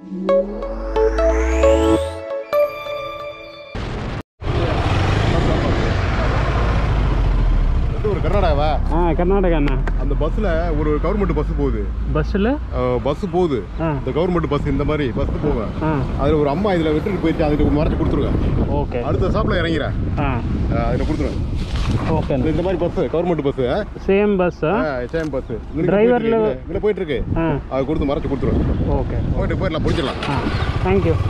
கர்நாடகாவா? கர்நாடகா அண்ணா. அந்த பஸ்ல ஒரு கவர்மெண்ட் பஸ் போகுது. பஸ் போகுது. இந்த கவர்மெண்ட் பஸ் இந்த மாதிரி பஸ் போவேன். அதுல ஒரு அம்மா இதுல விட்டுட்டு போயிட்டு அதுக்கு மறைச்சு கொடுத்துருவேன். ஓகே. அடுத்த ஸ்டாப்ல இறங்கிறேன். அதுல கொடுத்துருவேன். ஓகே. இந்த மாதிரி bus government bus. Same bus. Same bus. டிரைவர்ல இதுல போயிட்டு இருக்கு. அது கொடுத்து மறைச்சு கொடுத்துருவேன். ஓகே. போயிடலாம், பிடிச்சிடலாம். Thank you.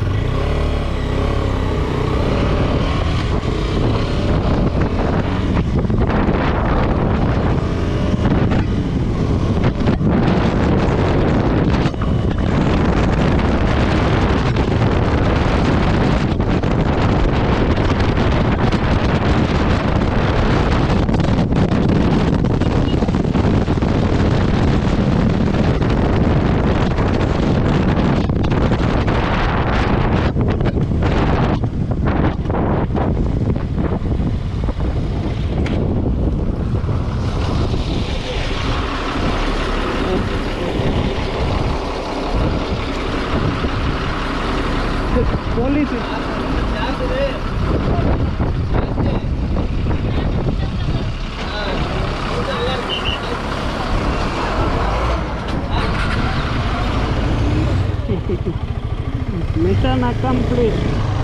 Police. Mission accomplished.